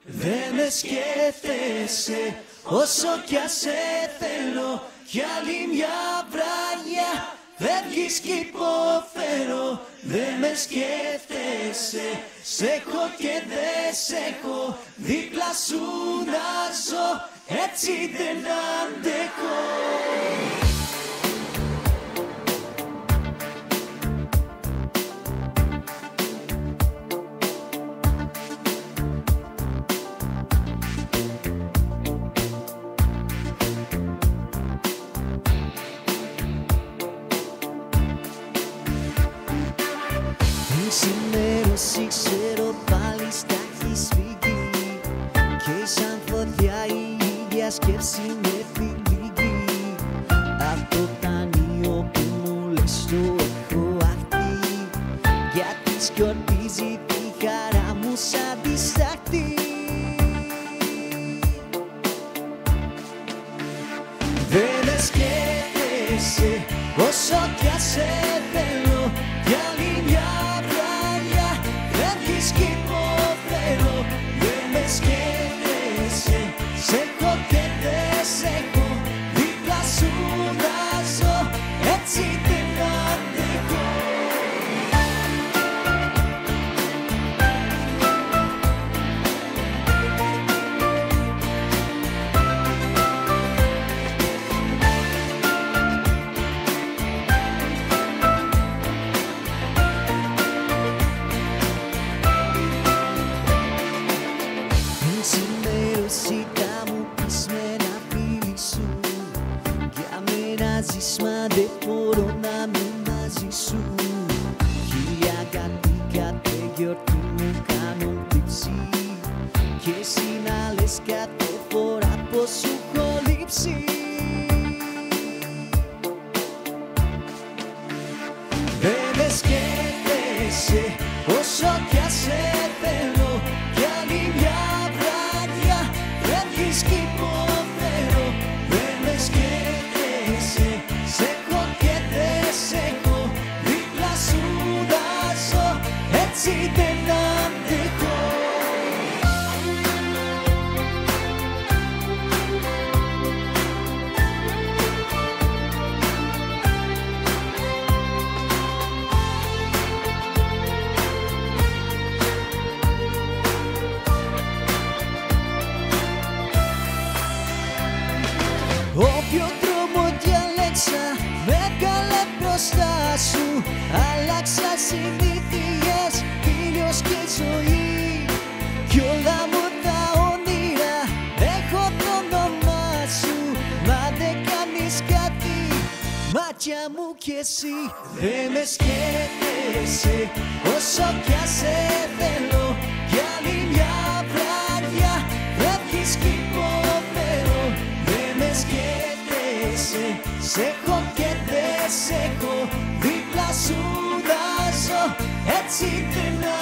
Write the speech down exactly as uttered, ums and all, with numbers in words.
Δεν με σκέφτεσαι όσο κι ας σε θέλω. Κι άλλη μια βράδια φεύγεις κι υποφέρω. Δεν με σκέφτεσαι, σ' έχω και δεν σ' έχω. Δίπλα σου να ζω, έτσι δεν αντέχω. Ξημέρωση ξέρω πάλι στα έχεις φύγει και σαν φωτιά η ίδια σκέψη με θυλίγει. Απ' το τανείο που μου λες το έχω αχθεί, γιατί σκορπίζει τη χαρά μου σαν τη στάχτη. Δεν με σκέφτεσαι όσο κι ας σε θέλω. Κι άλλη μια κι υποφέρω. Δεν με σκέφτεσαι, σ' έχω και δεν σ' έχω. Δίπλα σου να ζω, έτσι δεν αντέχω. Ξημέρωση θα μου πεις με ένα φίλι σου, για μένα ζεις μα δεν μπορώ να είμαι μαζί σου. Χίλια κάτι κάθε γιορτή μου κάνουν τύψη και εσύ να λες κάθε φορά πως σου έχω λείψει. Δεν με σκέφτεσαι όσο κι ας σε θέλω. Κι άλλη μια φεύγεις κι υποφέρω. Δεν με σκέφτεσαι, σ' έχω και δεν σ' έχω. Δίπλα σου να ζω, έτσι δεν αντέχω. Όποιο δρόμο διαλέξα με έβγαλε μπροστά σου. Άλλαξα συνήθειες, ήλιος και ζωή. Κι όλα μου τα όνειρα έχω το όνομά σου. Μα δεν κάνεις κάτι, μάτια μου κι εσύ. Δεν με σκέφτεσαι όσο κι ας σε θέλω. Κι άλλη μια βράδια φεύγεις κι υποφέρω. Δεν με σκέφτεσαι, σ' έχω και δεν σ' έχω. Δίπλα σου να ζω, έτσι δεν